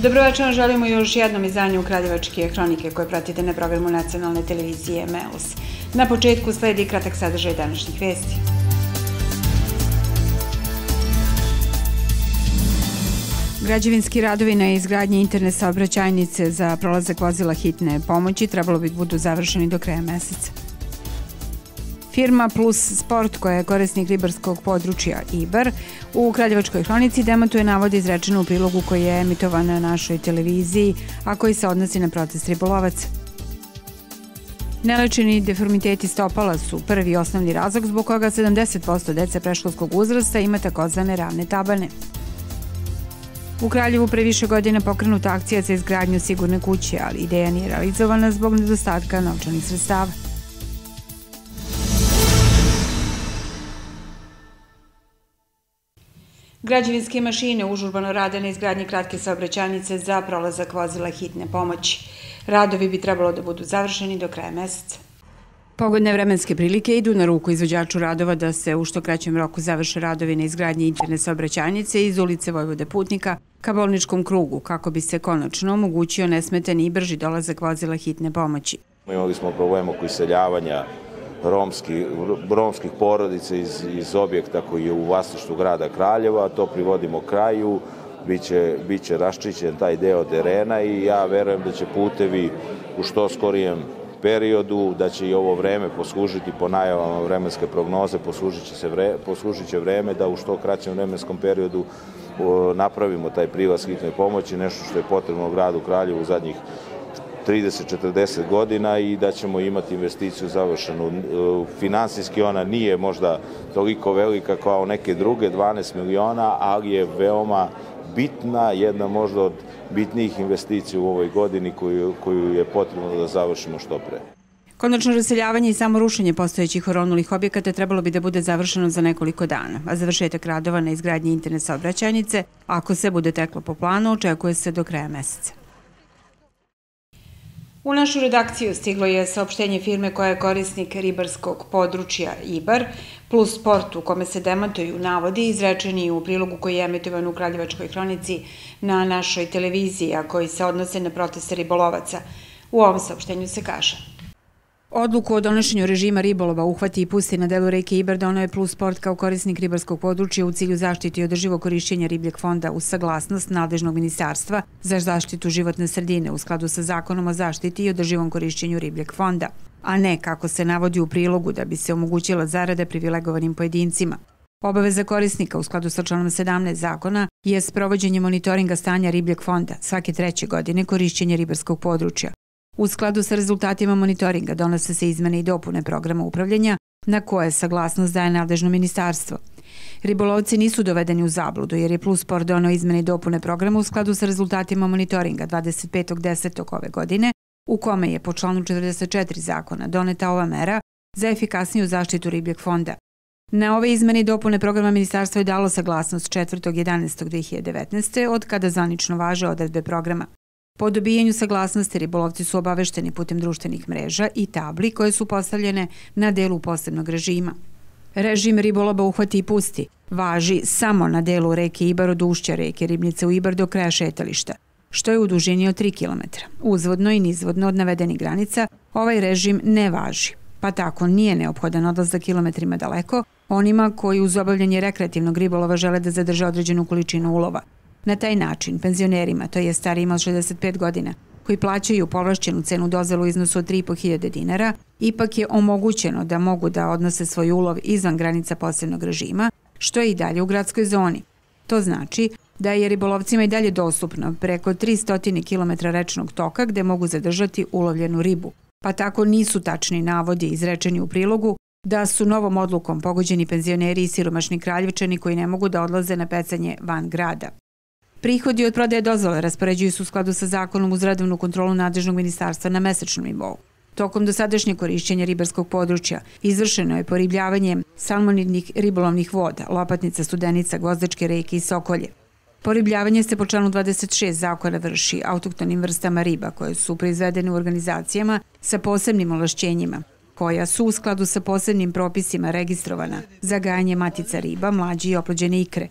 Dobroveče, želimo još jednom izdanju Kraljevačke hronike koje pratite na programu nacionalne televizije MEUS. Na početku sledi kratak sadržaj današnjih vesti. Građevinski radovi na izgradnji interne saobraćajnice za prolazak vozila hitne pomoći trebalo bi budu završeni do kraja meseca. Firma Plus Sport, koja je korisnik ribarskog područja Ibar, u Kraljevačkoj hronici demantuje navode izrečene u prilogu koji je emitovan na našoj televiziji, a koji se odnosi na protest ribolovaca. Nelečeni deformiteti stopala su prvi i osnovni razlog zbog koga 70% dece predškolskog uzrasta ima takozvane ravne tabane. U Kraljevu pre više godina pokrenuta akcija za izgradnju sigurne kuće, ali ideja nije realizovana zbog nedostatka novčanih sredstava. Građevinske mašine užurbano rade na izgradnji kratke saobraćajnice za prolazak vozila hitne pomoći. Radovi bi trebalo da budu završeni do kraja meseca. Pogodne vremenske prilike idu na ruku izvođaču radova da se u što kraćem roku završe radovi na izgradnji interne saobraćajnice iz ulice Vojvode Putnika ka bolničkom krugu, kako bi se konačno omogućio nesmetani i brži dolazak vozila hitne pomoći. Imali smo problem oko iseljavanja romskih porodica iz objekta koji je u vlasništvu grada Kraljeva, to privodimo kraju, biće raščišćen taj deo terena i ja verujem da će putevi u što skorijem periodu, da će i ovo vreme poslužiti po najavama vremenske prognoze, poslužit će vreme da u što kraćem vremenskom periodu napravimo taj prilaz hitne pomoći, nešto što je potrebno gradu Kraljevu u zadnjih 30-40 godina i da ćemo imati investiciju završenu. Finansijski ona nije možda toliko velika kao neke druge, 12 miliona, ali je veoma bitna, jedna možda od bitnijih investicija u ovoj godini koju je potrebno da završimo što pre. Konačno raseljavanje i samorušenje postojećih oronulih objekata trebalo bi da bude završeno za nekoliko dana, a završetak radova na izgradnji interne saobraćajnice, ako se bude teklo po planu, očekuje se do kraja meseca. U našu redakciju stiglo je saopštenje firme koja je korisnik ribarskog područja Ibar, Plus Sport, u kome se demantuju navodi izrečeni u prilogu koji je emitovan u Kraljevačkoj hronici na našoj televiziji, a koji se odnose na proteste ribolovaca. U ovom saopštenju se kaže: Odluku o donošenju režima ribolova uhvati i pusti na delu reke Ibar doneo je Plus Sport kao korisnik ribarskog područja u cilju zaštite i održivog korišćenja ribljeg fonda uz saglasnost nadležnog ministarstva za zaštitu životne sredine u skladu sa Zakonom o zaštiti i održivom korišćenju ribljeg fonda, a ne, kako se navodi u prilogu, da bi se omogućila zarada privilegovanim pojedincima. Obaveza korisnika u skladu sa članom 17 zakona je sprovođenje monitoringa stanja ribljeg fonda svake 3. godine korišćenja ribarskog područja. U skladu sa rezultatima monitoringa donose se izmene i dopune programa upravljanja na koje saglasnost daje nadležno ministarstvo. Ribolovci nisu dovedeni u zabludu jer je Plus Sport doneo izmene i dopune programa u skladu sa rezultatima monitoringa 25.10. ove godine, u kome je po članu 44 zakona doneta ova mera za efikasniju zaštitu ribljeg fonda. Na ove izmene i dopune programa ministarstvo je dalo saglasnost 4.11.2019. od kada zvanično važe odredbe programa. Po dobijanju saglasnosti ribolovci su obavešteni putem društvenih mreža i tabli koje su postavljene na delu posebnog režima. Režim ribolova uhvati i pusti važi samo na delu reke Ibar od ušća reke Ribnice u Ibar do kraja šetališta, što je u dužini od 3 km. Uzvodno i nizvodno od navedenih granica ovaj režim ne važi, pa tako nije neophodan odlazak kilometrima daleko onima koji uz obavljanje rekreativnog ribolova žele da zadrže određenu količinu ulova. Na taj način, penzionerima, to je starijima od 65 godina, koji plaćaju povlašćenu cenu dozvolu u iznosu od 3.500 dinara, ipak je omogućeno da mogu da odnose svoj ulov izvan granica posebnog režima, što je i dalje u gradskoj zoni. To znači da je ribolovcima i dalje dostupno preko 300 km rečnog toka gde mogu zadržati ulovljenu ribu, pa tako nisu tačni navodi izrečeni u prilogu da su novom odlukom pogođeni penzioneri i siromašni Kraljevčani koji ne mogu da odlaze na pecanje van grada. Prihodi od prodaje dozvole raspoređuju se u skladu sa zakonom uz redovnu kontrolu nadležnog ministarstva na mesečnom nivou. Tokom dosadašnjeg korišćenja ribarskog područja izvršeno je poribljavanje salmonidnih ribolovnih voda, Lopatnica, Studenica, Gvozdačke reke i Sokolje. Poribljavanje se po članu 26 zakona vrši autoktonim vrstama riba koje su proizvedene u organizacijama sa posebnim ovlašćenjima, koja su u skladu sa posebnim propisima registrovana za gajanje matica riba, mlađe i oplođene ikre.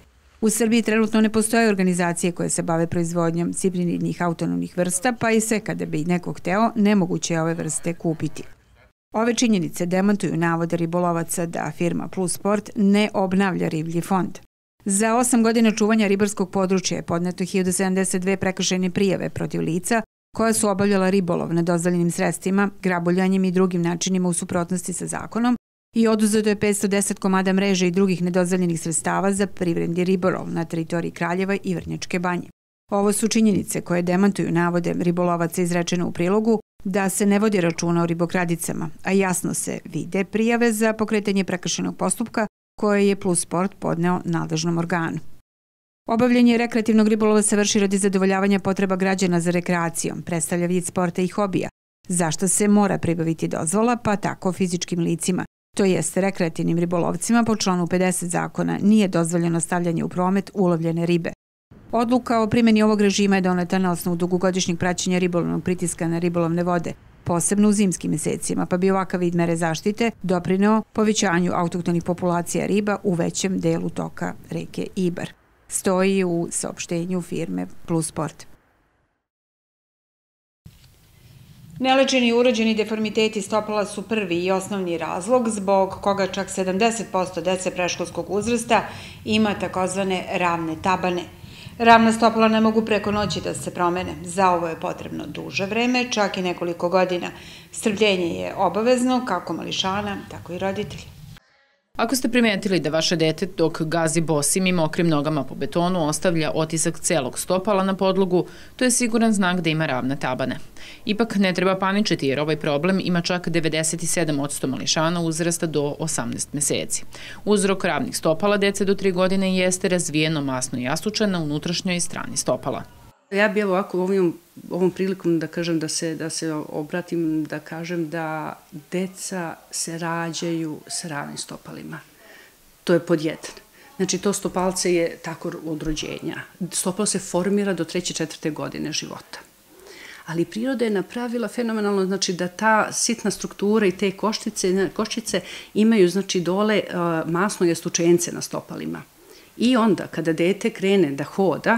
U Srbiji trenutno ne postoje organizacije koje se bave proizvodnjom ciprinidnih autonomnih vrsta, pa i sve kada bi neko hteo, nemoguće je ove vrste kupiti. Ove činjenice demantuju navode ribolovaca da firma Plus Sport ne obnavlja riblji fond. Za 8 godina čuvanja ribarskog područja je podneto 1072 prekršajne prijave protiv lica koja su obavljala ribolov nedozvoljenim sredstvima, graboljanjem i drugim načinima u suprotnosti sa zakonom i oduzeto je 510 komada mreže i drugih nedozvoljenih sredstava za privredni ribolov na teritoriji Kraljeva i Vrnjačke Banje. Ovo su činjenice koje demantuju navode ribolovaca izrečene u prilogu da se ne vodi računa o ribokradicama, a jasno se vide prijave za pokretanje prekršajnog postupka koje je Plus Sport podneo nadležnom organu. Obavljanje rekreativnog ribolova se vrši radi zadovoljavanja potreba građana za rekreacijom, predstavlja vid sporta i hobija, zašto se mora pribaviti dozvola, pa tako fizičkim licima, to jest rekreativnim ribolovcima po članu 50 zakona nije dozvoljeno stavljanje u promet ulovljene ribe. Odluka o primjeni ovog režima je doneta na osnovu dugogodišnjeg praćenja ribolovnog pritiska na ribolovne vode, posebno u zimskim mesecima, pa bi ovakav vid mere zaštite doprineo povećanju autohtonih populacija riba u većem delu toka reke Ibar. Stoji u saopštenju firme Plus Sport. Nelečeni urođeni deformiteti stopala su prvi i osnovni razlog zbog koga čak 70% dece predškolskog uzrasta ima takozvane ravne tabane. Ravna stopala ne mogu preko noći da se promene. Za ovo je potrebno duže vreme, čak i nekoliko godina. Strpljenje je obavezno kako mališana, tako i roditelja. Ako ste primetili da vaše dete dok gazi bosim i mokrim nogama po betonu ostavlja otisak celog stopala na podlogu, to je siguran znak da ima ravne tabane. Ipak ne treba paničiti jer ovaj problem ima čak 97% mališana uzrasta do 18 meseci. Uzrok ravnih stopala dece do 3 godine jeste razvijeno masno jastuče na unutrašnjoj strani stopala. Ja bih ovako ovom prilikom da kažem da se obratim, da kažem da deca se rađaju s ravnim stopalima. To je pod jedan. Znači to stopalce je tako od rođenja. Stopalo se formira do 3. 4. godine života. Ali priroda je napravila fenomenalno, znači da ta sitna struktura i te koščice imaju znači dole masno jastučence na stopalima. I onda kada dete krene da hoda,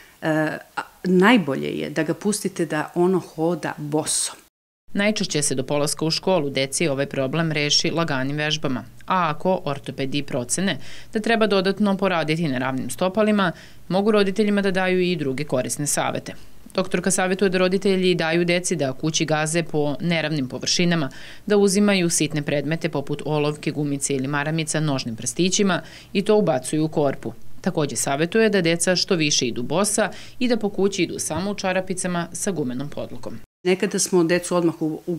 najbolje je da ga pustite da ono hoda boso. Najčešće se do polaska u školu deci ovaj problem reši laganim vežbama, a ako ortopedi procene da treba dodatno poraditi na ravnim stopalima, mogu roditeljima da daju i druge korisne savete. Doktorka savjetuje da roditelji daju deci da kući gaze po neravnim površinama, da uzimaju sitne predmete poput olovke, gumice ili maramica nožnim prstićima i to ubacuju u korpu. Također savjetuje da deca što više idu bosa i da po kući idu samo u čarapicama sa gumenom podlogom. Nekada smo decu odmah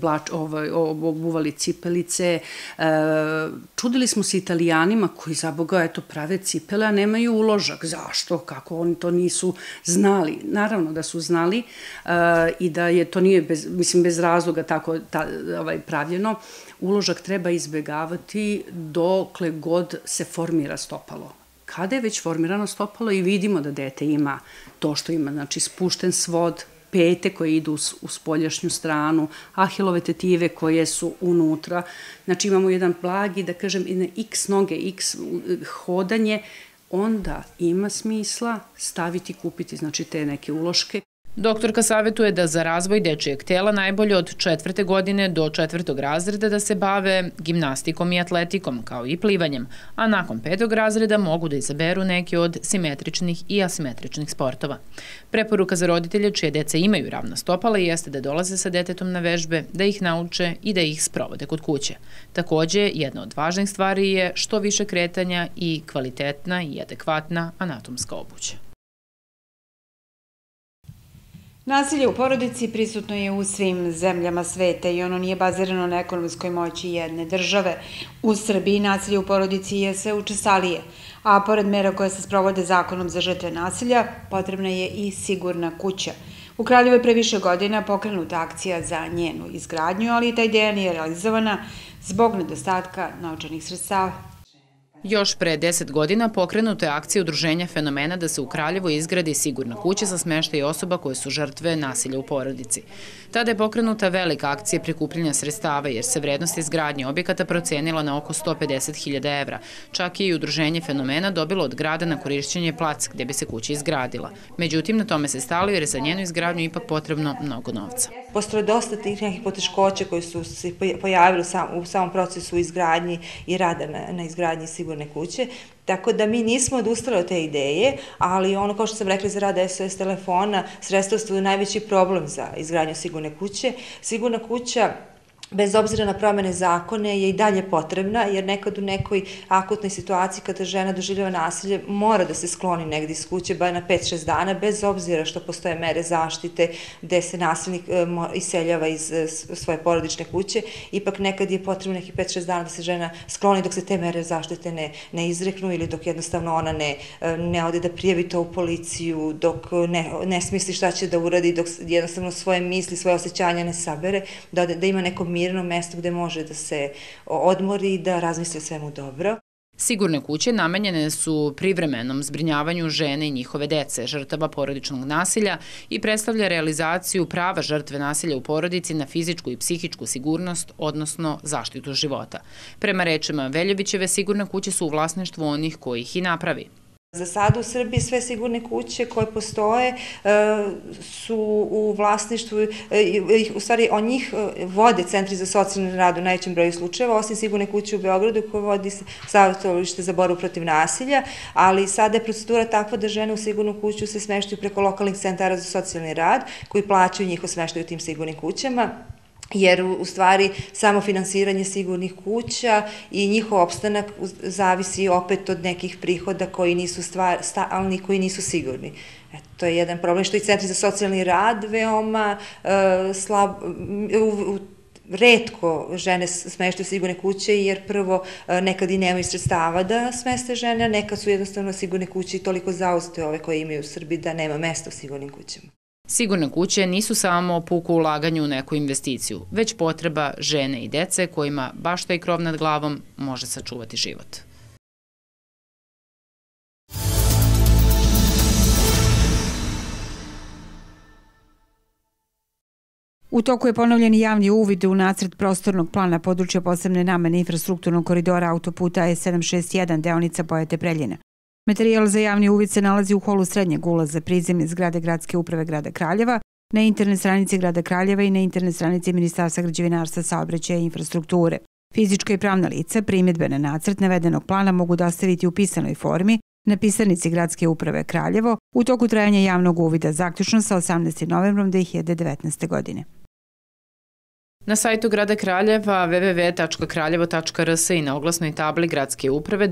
obuvali cipelice, čudili smo se Italijanima koji za Boga eto prave cipele, a nemaju uložak. Zašto? Kako oni to nisu znali? Naravno da su znali i da je to nije bez razloga tako pravljeno. Uložak treba izbjegavati dokle god se formira stopalo. Kada je već formirano stopalo i vidimo da dete ima to što ima, znači spušten svod, pete koje idu u spoljašnju stranu, ahilove tetive koje su unutra, znači imamo jedan blagi, da kažem, x noge, x hodanje, onda ima smisla staviti, kupiti, znači te neke uloške. Doktorka savjetuje da za razvoj dečijeg tela najbolje od 4. godine do 4. razreda da se bave gimnastikom i atletikom, kao i plivanjem, a nakon 5. razreda mogu da izaberu neke od simetričnih i asimetričnih sportova. Preporuka za roditelje čije deca imaju ravna stopala jeste da dolaze sa detetom na vežbe, da ih nauče i da ih sprovode kod kuće. Također, jedna od važnih stvari je što više kretanja i kvalitetna i adekvatna anatomska obuća. Nasilje u porodici prisutno je u svim zemljama sveta i ono nije bazirano na ekonomskoj moći jedne države. U Srbiji nasilje u porodici je sve učestalije, a pored mera koje se sprovode zakonom za žrtve nasilja, potrebna je i sigurna kuća. U Kraljevu je pre više godina pokrenuta akcija za njenu izgradnju, ali ta ideja nije realizovana zbog nedostatka novčanih sredstava. Još pre 10 godina pokrenuta je akcija Udruženja Fenomena da se u Kraljevu izgradi sigurna kuća za smeštaj osoba koje su žrtve nasilja u porodici. Tada je pokrenuta velika akcija prikupljanja sredstava jer se vrednost izgradnje objekata procenila na oko 150.000 evra. Čak je i Udruženje Fenomena dobilo od grada na korišćenje plac gde bi se kuća izgradila. Međutim, na tome se stalo jer je za njenu izgradnju ipak potrebno mnogo novca. Postoje dosta tih nekih poteškoća koji su se pojavili u samom procesu izgradnji i rada na izgradnji sigurne kuće, tako da mi nismo odustali od te ideje, ali ono kao što sam rekla za rada SOS telefona, sredstva su najveći problem za izgradnju sigurne kuće. Sigurna kuća, bez obzira na promene zakone, je i dalje potrebna, jer nekad u nekoj akutnoj situaciji kada žena doživljava nasilje mora da se skloni negdje iz kuće, bar na 5-6 dana, bez obzira što postoje mere zaštite gde se nasilnik iseljava iz svoje porodične kuće. Ipak nekad je potrebno nekih 5-6 dana da se žena skloni dok se te mere zaštite ne izreknu ili dok jednostavno ona ne ode da prijavi to u policiju, dok ne smisli šta će da uradi, dok jednostavno svoje misli, svoje osjećanja ne sabere, da ima neko mirno mesto gde može da se odmori i da razmisli o svemu dobro. Sigurne kuće namenjene su privremenom zbrinjavanju žene i njihove dece, žrtava porodičnog nasilja i predstavlja realizaciju prava žrtve nasilja u porodici na fizičku i psihičku sigurnost, odnosno zaštitu života. Prema rečima Veljovićeve, sigurne kuće su u vlasništvu onih koji ih i napravi. Za sada u Srbiji sve sigurne kuće koje postoje su u vlasništvu, u stvari o njih vode centri za socijalni rad u najvećem broju slučajeva, osim sigurne kuće u Beogradu koje vodi Savjetovalište za borbu protiv nasilja, ali sada je procedura takva da žene u sigurnu kuću se smeštaju preko lokalnih centara za socijalni rad koji plaćaju njihov smeštaj u tim sigurnim kućama. Jer u stvari samo finansiranje sigurnih kuća i njihov opstanak zavisi opet od nekih prihoda koji nisu stalni, koji nisu sigurni. To je jedan problem što i centri za socijalni rad veoma retko žene smeštaju sigurne kuće jer prvo nekad i nemaju sredstava da smeste žene, a nekad su jednostavno sigurne kuće i toliko zauzete ove koje imaju u Srbiji da nema mesta u sigurnim kućama. Sigurne kuće nisu samo puko ulaganje u neku investiciju, već potreba žene i dece kojima baš taj krov nad glavom može sačuvati život. U toku je ponovljen javni uvid u nacrt prostornog plana područja posebne namene infrastrukturnog koridora autoputa E761 deonica Pojate-Preljina. Materijal za javni uvid se nalazi u holu srednjeg ulaza prizemlje zgrade Gradske uprave grada Kraljeva, na internet stranici grada Kraljeva i na internet stranici Ministarstva građevinarstva, saobraćaja i infrastrukture. Fizička i pravna lica primjedbe na nacrt navedenog plana mogu dostaviti u pisanoj formi na pisarnici Gradske uprave Kraljevo u toku trajanja javnog uvida zaključno sa 18. novembrom 2019. godine. Na sajtu grada Kraljeva www.kraljevo.rs i na oglasnoj tabli Gradske uprave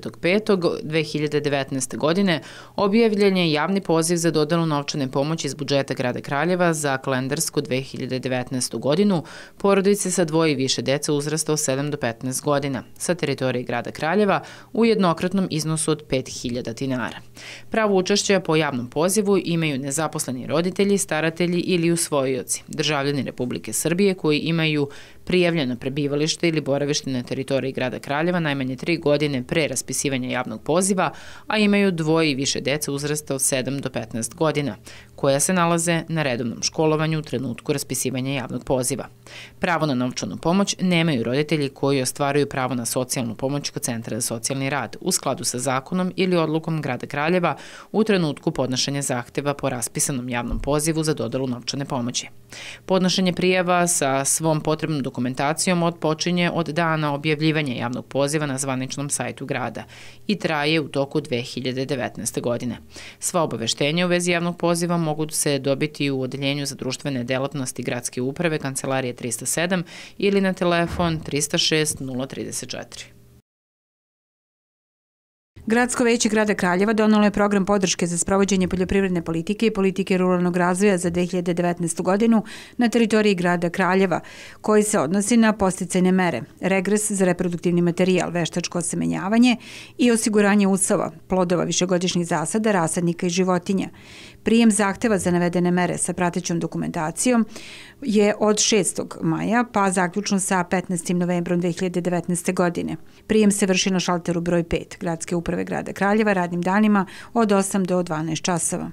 20.5.2019. godine objavljen je javni poziv za dodelu novčane pomoći iz budžeta grada Kraljeva za kalendarsku 2019. godinu porodice sa dvoje i više dece uzrasta od 7 do 15 godina sa teritorije grada Kraljeva u jednokratnom iznosu od 5.000 dinara. Pravo učešća po javnom pozivu imaju nezaposleni roditelji, staratelji ili usvojioci, državljani Republike Srbije koji imaju prijavljeno prebivalište ili boravište na teritoriji grada Kraljeva najmanje 3 godine pre raspisivanja javnog poziva, a imaju dvoje i više dece uzrasta od 7 do 15 godina, koja se nalaze na redovnom školovanju u trenutku raspisivanja javnog poziva. Pravo na novčanu pomoć nemaju roditelji koji ostvaruju pravo na socijalnu pomoć kod Centra za socijalni rad u skladu sa zakonom ili odlukom grada Kraljeva u trenutku podnošenja zahteva po raspisanom javnom pozivu za dodelu novčane pomoći. Podnošenje prijava sa svom potrebnom dokumentacijom odpočinje od dana objavljivanja javnog poziva na zvaničnom sajtu grada i traje u toku 2019. godine. Sva obaveštenja u vezi javnog poziva mogu se dobiti u Odeljenju za društvene delatnosti Gradske uprave, Kancelarije 307 ili na telefon 306 034. Gradsko veće grada Kraljeva donelo je program podrške za sprovođenje poljoprivredne politike i politike ruralnog razvoja za 2019. godinu na teritoriji grada Kraljeva, koji se odnosi na podsticajne mere, regres za reproduktivni materijal, veštačko osemenjavanje i osiguranje usova, plodova višegodišnjih zasada, rasadnika i životinja. Prijem zahteva za navedene mere sa pratećom dokumentacijom je od 6. maja pa zaključno sa 15. novembrom 2019. godine. Prijem se vrši na šalteru broj 5 Gradske uprave grada Kraljeva radnim danima od 8 do 12 časova.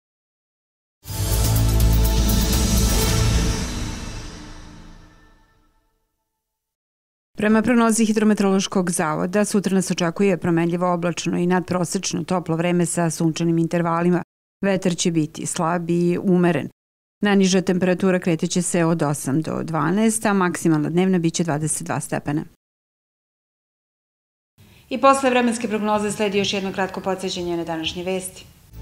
Prema prognozi Hidrometeorološkog zavoda, sutra nas očekuje promenljivo oblačno i nadprosečno toplo vreme sa sunčanim intervalima. Vetar će biti slab i umeren. Najniža temperatura kreteće se od 8 do 12, a maksimalna dnevna biće 22 stepena. I posle vremenske prognoze sledi još jedno kratko podsjećanje na današnje vesti.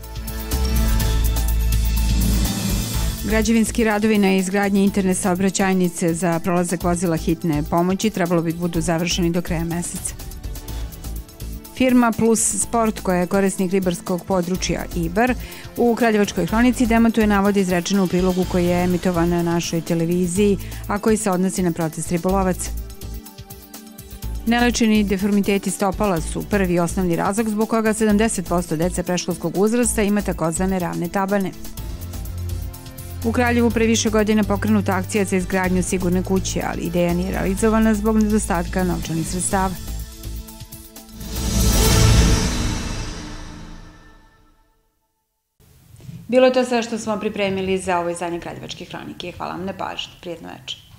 Građevinski radovi na izgradnji interne saobraćajnice za prolazak vozila hitne pomoći trebalo bi budu završeni do kraja meseca. Firma Plus Sport, koja je korisnik ribarskog područja Ibar, u Kraljevačkoj hronici demantuje navode izrečene u prilogu koji je emitovan na našoj televiziji, a koji se odnosi na protest ribolovaca. Nelečeni deformiteti stopala su prvi i osnovni razlog zbog koga 70% dece predškolskog uzrasta ima takozvane ravne tabane. U Kraljevu pre više godina pokrenuta akcija za izgradnju sigurne kuće, ali ideja nije realizovana zbog nedostatka novčanih sredstava. Bilo je to sve što smo pripremili za ovo izdanje Kraljevačke hronike. Hvala vam na pažnji. Prijetno večer.